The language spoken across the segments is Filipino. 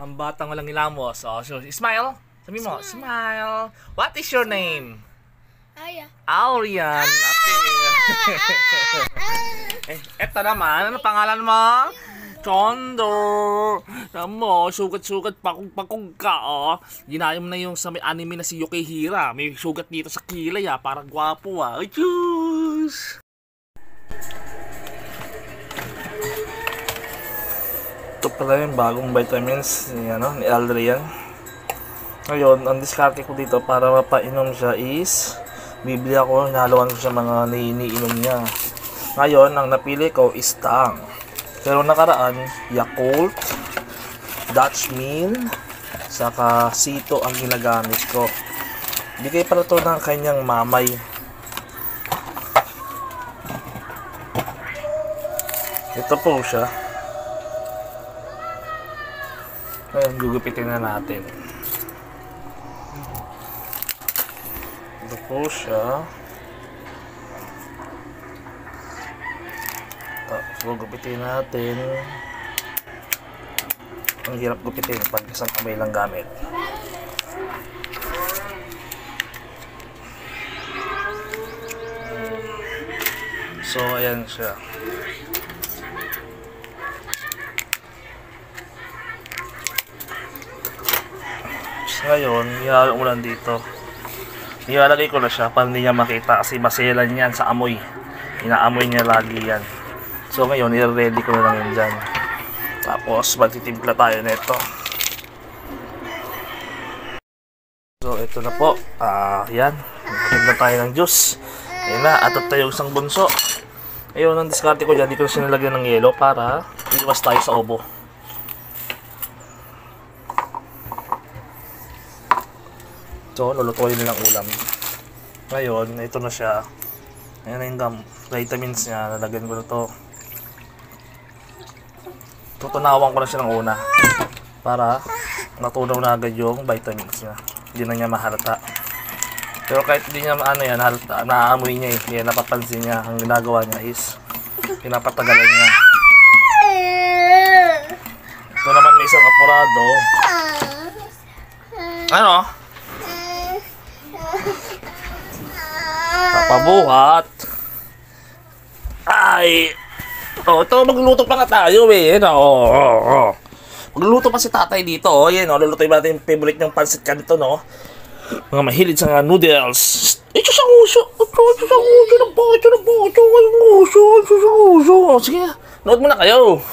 Ang batang walang hilamos. Oh, so, smile. Sabi mo, smile. What is your name? Aya. Aurian. Okay. Eto naman, ano pangalan mo? Chondor. Alam mo, sugat-sugat, pakog-pakog ka, oh. Ginaya mo na yung sa may anime na si Yukihira. May sugat dito sa kilay, ah. Parang gwapo, ah. Ay, tschüss! Ito pala yung bagong vitamins ni Aldrian. Ngayon, ang diskarte ko dito para mapainom siya is bibili ako, hinaluan ko siya mga iniinom niya. Ngayon, ang napili ko is Tang. Pero nakaraan, Yakult, Dutch Mill, saka Sito ang ginagamit ko. Bigay pala ito ng kanyang mamay. Ito po siya. Ngayon, gugupitin na natin. Ito po siya. Tapos, gugupitin natin. Ang hirap gupitin pag isang kamay lang gamit. So, ayan siya. Ngayon, ihalo mo lang dito. Ilalagay ko na siya para hindi niya makita kasi maselan yan sa amoy. Inaamoy niya lagi yan. So ngayon, i-ready ko na lang yan dyan. Tapos, magtitimpla tayo nito. So, ito na po. Yan. Magtimpla tayo ng juice. Ayan na. At tayo isang bunso. Ayun, ang diskarte ko dyan. Dito na sinalagyan ng yelo para iwas tayo sa obo. So, lulutuin nilang ulam. Ngayon, ito na siya. Ayan na yung vitamins niya. Lalagyan ko na ito. Tutunawan ko na siya ng una. Para natunaw na agad yung vitamins niya. Hindi na niya mahalata. Pero kahit hindi niya halata, naaamoy niya eh. Hindi napapansin niya. Ang ginagawa niya is pinapatagalan niya. Ito naman may isang apurado. Ano? Papabuhat. Ay. Oh, ito magluto pa nga tayo eh. Magluto pa si tatay dito. Oh, yan oh. Lulutuin natin yung favorite ng pancit canton, no. Mga mahilig sa noodles. Ito sa uso. Sige, nood muna kayo.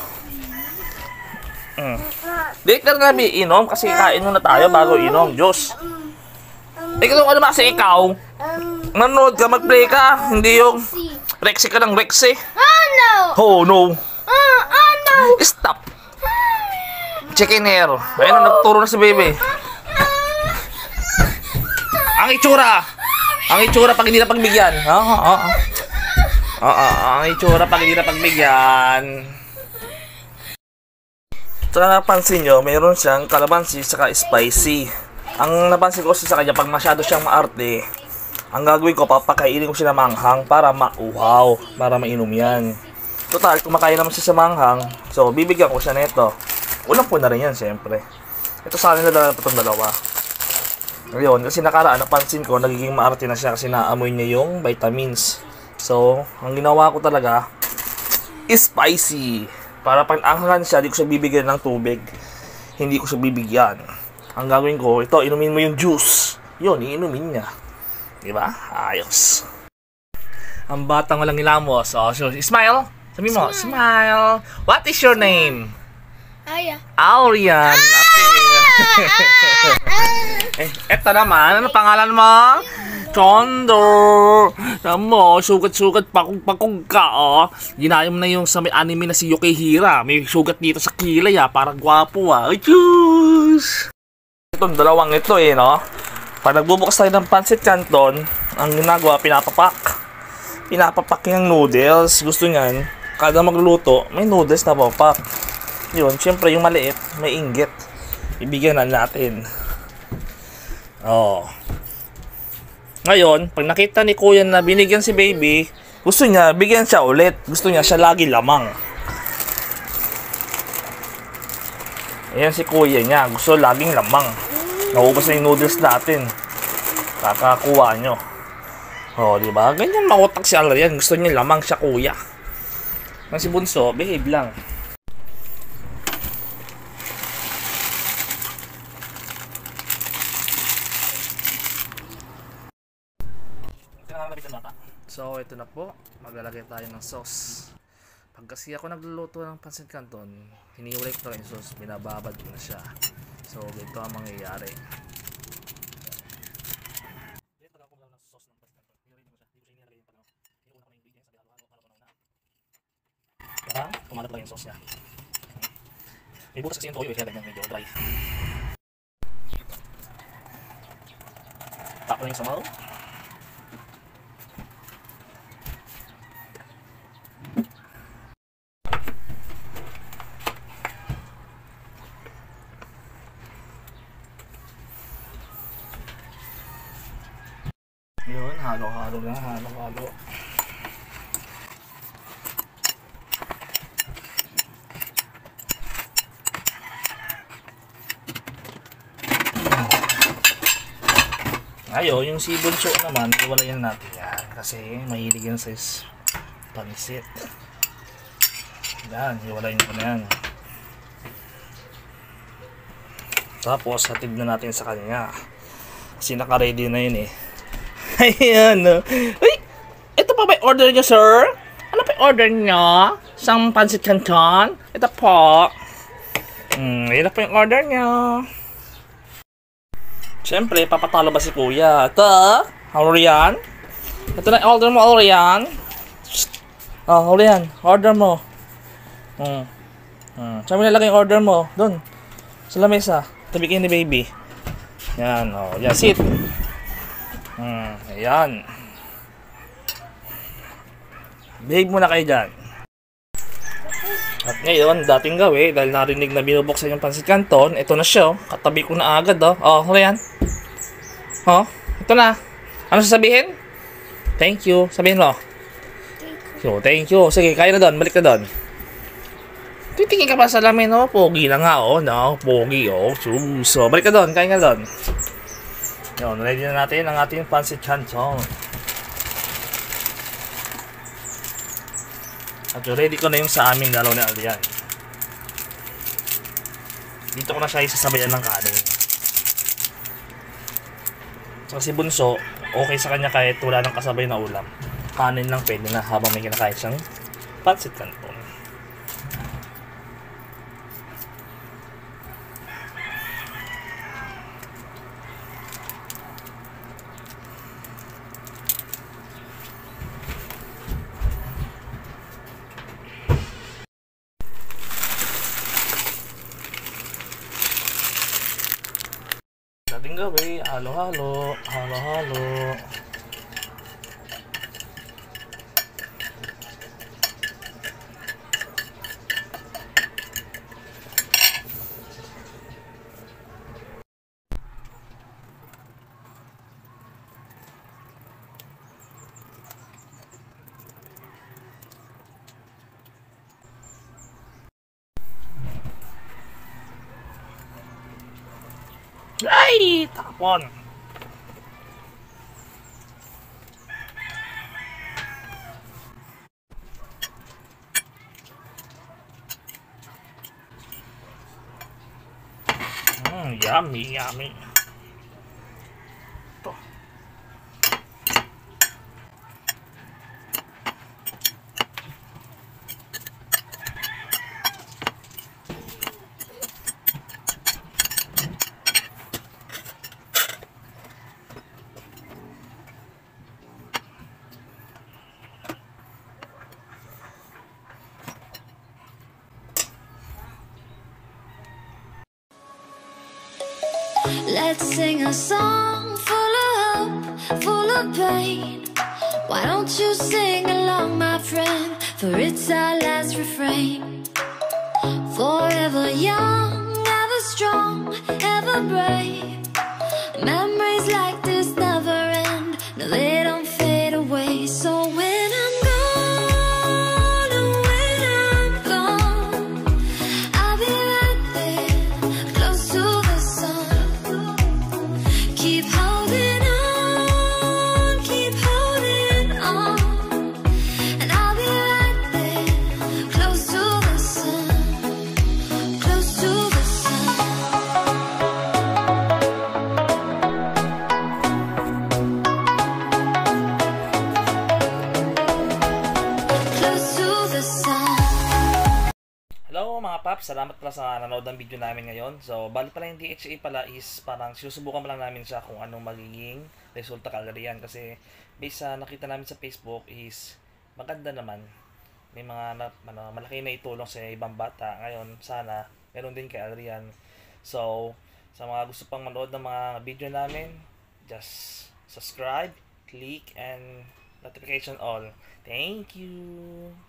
Di ka na inom kasi kain muna tayo bago inom. Diyos. Ikaw ano ba kasi ikaw? Nanood ka, mag-play ka. Hindi yung Rexy ka ng Rexy. Oh no! Oh no. Oh no! Stop. Chicken hair. Ayun, nagturo na si baby. Ang itsura. Ang itsura pag hindi na pagbigyan. Ang itsura pag hindi na pagbigyan. Saka napansin nyo, mayroon siyang kalamansi saka spicy. Ang napansin ko sa kanya, pag masyado siyang maarte, ang gagawin ko, papakainin ko siya ng manghang para mauhaw, para mainom yan. Total, kumakain naman siya sa manghang, so bibigyan ko siya nito. Ulam ko na rin yan, siyempre. Ito sa akin na itong dalawa. Ngayon, kasi nakaraan, napansin ko, nagiging maarte na siya kasi naamoy niya yung vitamins. So, ang ginawa ko talaga, is spicy. Para pag anghan siya, di ko siya bibigyan ng tubig. Hindi ko siya bibigyan. Ang gagawin ko, ito, inumin mo yung juice. Yun, iinumin niya. Diba? Ayos. Ang batang walang hilamos. Oh, so, smile. Sabi mo, smile. What is your name? Aya. Aurian. Okay. Eto naman, ano pangalan mo? Chondor. Alam mo, sugat-sugat, pakog-pakog ka, oh. Ginaya mo na yung sa may anime na si Yukihira. May sugat dito sa kilay, ah. Parang gwapo, ah. Ay, tschüss! Itong dalawang ito, eh, no? Pag nagbubukas tayo ng pancit canton, ang ginagawa, pinapapak. Pinapapak yung noodles. Gusto niyan, kada magluluto, may noodles na papak. Yun, syempre yung maliit, may inggit. Ibigyan na natin. Oh. Ngayon, pag nakita ni kuya na binigyan si baby, gusto niya, bigyan siya ulit. Gusto niya siya lagi lamang. Ayan si kuya niya. Gusto laging lamang. Naubos na yung noodles natin. Kakakuha nyo. O, di ba? Ganyan makutak si Alrian. Gusto niya lamang siya kuya. Ang si Bunso, behave lang. So, ito na po. Maglalagay tayo ng sauce. Pag kasi ako nagluluto ng pancit canton, hiniwalay ko lang yung sauce, binababad ko na siya. So, ganito ang mangyayari. Para kumalat lang yung sauce niya. May butas kasi yung toyo, kaya ganyan medyo dry. Tako na yung samaw. Yun, halo-halo na, halo-halo. Ayo, yung si Bunso naman, iwalayan natin yan. Kasi mahilig yan sa pansit. Yan, iwalayan ko na yan. Tapos, hatid na natin sa kanya. Kasi naka-ready na yun eh. Ayan, no. Uy, ito pa ba order nyo, sir? Ano pa order nyo? Isang pancit canton? Ito po. Ito po yung order nyo. Siyempre, papatalo ba si kuya? Ito, Alrian. Ito na order mo, Alrian. Oh, Alrian, order mo. Saan mo nilagay yung order mo? Doon, sa lamesa. Tabi kayo ni baby. Yan, oh. Yan, sit. Ayan. Behave muna kayo dyan. At ngayon, dating gawi, dahil narinig na binubuksan yung pancit canton, ito na siya, katabi ko na agad, oh. Oh, ano yan? Oh, ito na. Ano sasabihin? Thank you. Sabihin mo. Thank you. Sige, kaya na doon. Balik na doon. Titingin ka pa sa lamin, oh. Pogi na nga, oh. No, pogi, oh. So, balik ka doon. Kaya nga doon. Yun, ready na natin ang ating pancit canton. At ready ko na yung sa aming dalaw ni Alrian. Dito ko na siya isasabayan ng kanin. So si Bunso, okay sa kanya kahit wala ng kasabay na ulam. Kanin lang pwede na habang may kinakain siyang pancit canton. Dating gabi, halo-halo, halo-halo. Ay! Tapon! Yummy, yummy. Ito. Let's sing a song full of hope, full of pain. Why don't you sing along, my friend? For it's our last refrain. Forever young, ever strong, ever brave. Memories like this never end. No, they don't fade away. So when I'm gone, and when I'm gone, I'll be right there mga paps, salamat pala sa nanood ng video namin ngayon. So, bali pala yung DHA pala is parang sinusubukan pa lang namin siya kung anong magiging resulta kagariyan. Kasi based sa nakita namin sa Facebook is maganda naman. May mga malaki na itulong sa ibang bata. Ngayon, sana meron din kay Adrian. So, sa mga gusto pang manood ng mga video namin, just subscribe, click, and notification all. Thank you!